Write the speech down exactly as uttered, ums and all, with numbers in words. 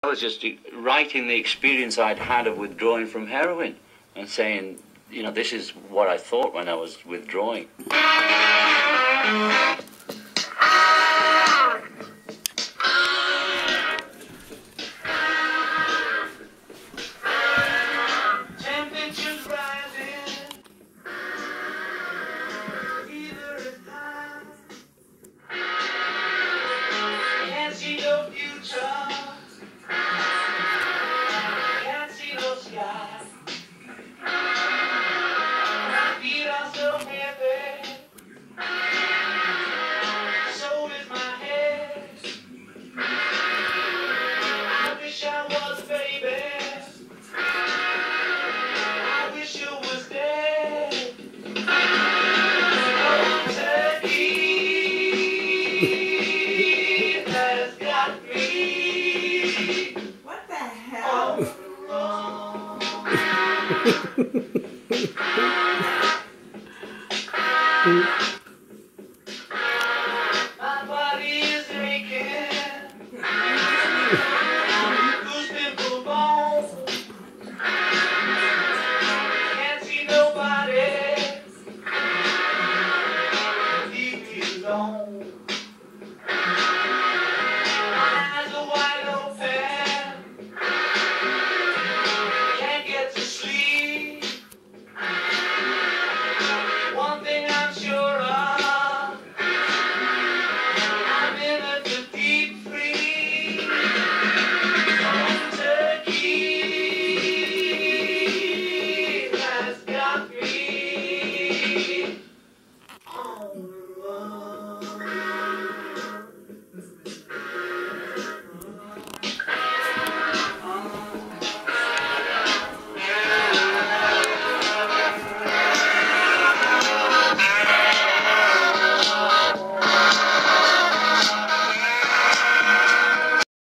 I was just writing the experience I'd had of withdrawing from heroin and saying, you know, this is what I thought when I was withdrawing. Temperatures rising, either is high. Can't see no future, can't see no sky. My feet are so heavy, so is my head. I wish I was a baby. I wish you was dead. Oh, turkey has got me. What the hell? Oh, oh.